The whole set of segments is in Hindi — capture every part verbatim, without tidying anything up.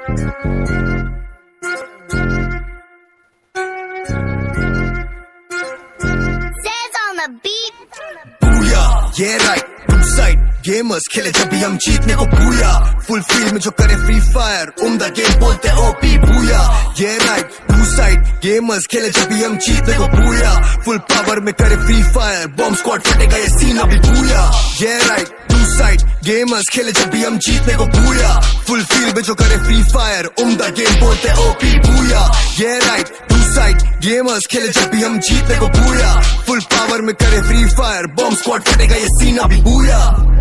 Booyah, yeah right, two side gamers खेले जब भी हम जीतने को बूया, फुल फील्ड में जो करे फ्री फायर, उम्दा गेम बोलते ओपी बूया, ये राइट टू साइड गेमर्स खेले जब भी हम जीतने को बूया, फुल पावर में करे फ्री फायर, बॉम्ब स्क्वाड फटेगा ये सीन अभी बूया, ये राइट टू साइड गेमर्स खेले जब भी हम जीतने को बूया, फुल फील्ड में जो करे फ्री फायर, उम्दा गेम बोलते ओपी बूया, ये राइट टू साइड गेमर्स खेले जब भी हम जीतने को बूया, फुल पावर में करे फ्री फायर, बॉम्ब स्क्वाड फटेगा ये सीन अभी बूया।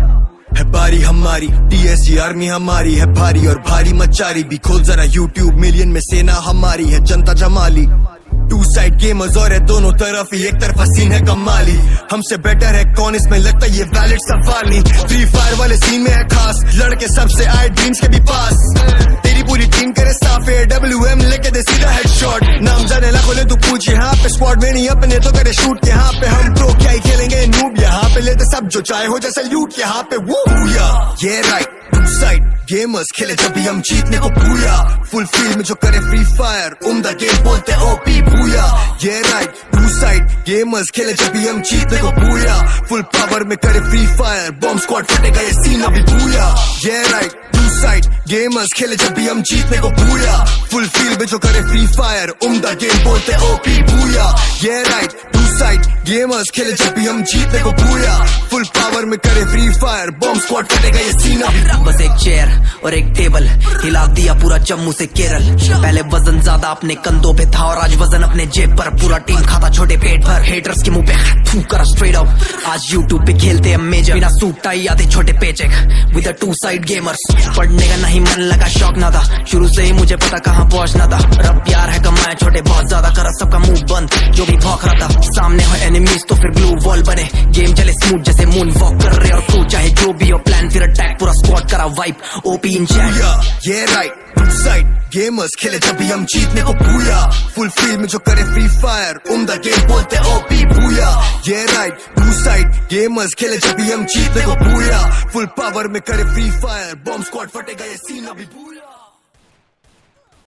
है बारी हमारी टीएसजी आर्मी हमारी है भारी और भारी मचारी भी, खोल जरा यूट्यूब मिलियन में सेना हमारी है जनता जमाली, टू साइड गेमर्स और है दोनों तरफ ही, एक तरफ सीन है कमाली, हमसे बेटर है कौन इसमें लगता ये वैलिड सवाल नहीं, फ्री फायर वाले सीन में है खास लड़के सबसे आए ड्रीम्स के भी पास, तेरी पूरी टीम करे साफ है डब्ल्यू एम लेके दे सीधा हेडशॉट, नाम जाने लाखों ले तू पूछ यहाँ पे स्क्वाड में नहीं अपने तो करे शूट, यहाँ पे हम प्रो क्या ही खेलेंगे नूब, यहाँ पे लेते सब जो चाहे हो जैसे लूट, यहाँ पे वो ये राइट टू साइड गेमर्स खेले जब भी हम जीतने को बूया, फुल फील्ड में जो करे फ्री फायर, उम्दा गेम बोलते ओपी बूया, ये राइट टू साइड गेमर्स खेले जब भी हम जीतने को बूया, फुल पावर में करे फ्री फायर, बॉम्ब स्क्वाड फटेगा ये सीन अभी बूया, ये राइट टू साइड गेमर्स खेले जब भी हम जीतने को बूया, फुल फील्ड में जो करे फ्री फायर, उम्दा गेम बोलते ओपी बूया, ये राइट टू साइड गेमर्स खेले जब भी हम जीतने को बूया, फुल पावर में करे फ्री फायर, बॉम्ब स्क्वाड फटेगा ये सीन अभी। बस एक चेयर और एक टेबल हिला दिया पूरा जम्मू से केरल, पहले वजन ज्यादा अपने कंधों पे था और आज वजन अपने जेब पर, पूरा टीम खाता छोटे पेट भर, हेटर्स के मुंह पे थू करा स्ट्रेट आउट, आज यूट्यूब पे खेलते हम मेजर, बिना सूट टाई आते छोटे paycheque with two side gamers, पढ़ने का नहीं मन लगा शौक ना था, शुरू से ही मुझे पता कहाँ पहुंचना था, रब प्यार है कमाए छोटे बहुत ज्यादा, करा सबका मुंह बंद जो भी भौंक रहा था, सामने हो एनिमीज तो फिर ग्लू वॉल बने, गेम चले स्मूथ जैसे मून वॉक कर रहे और तू चाहे जो भी हो प्लान फिर अटैक, पूरा स्क्वाड करा वाइप ओपी इन चैट, ये राइट टू साइड गेमर्स खेले जब भी हम जीतने को बूया, फुल फील्ड में जो करे फ्री फायर, उम्दा गेम बोलते ओपी बूया, ये राइट टू साइड गेमर्स खेले जब भी हम जीतने को बूया, फुल पावर में करे फ्री फायर, बॉम्ब स्क्वाड फटेगा ये सीन अभी बूया।